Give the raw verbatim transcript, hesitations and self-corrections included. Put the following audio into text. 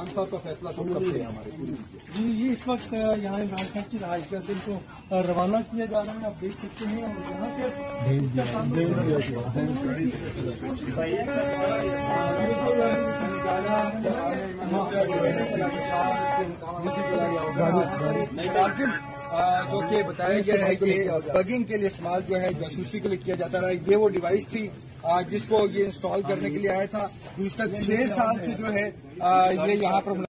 खान साहब का फैसला कब कब है हमारे जी ये इस वक्त यहाँ इमरान खान की रहाइश का दिन को रवाना किया जा रहा है, आप देख सकते हैं। और यहाँ पे जो कि बताया गया है कि बगिंग के लिए इस्तेमाल जो है जासूसी के लिए किया जाता रहा, ये वो डिवाइस थी जिसको ये इंस्टॉल करने के लिए आया था। पिछले छह साल से जो है ये यहाँ पर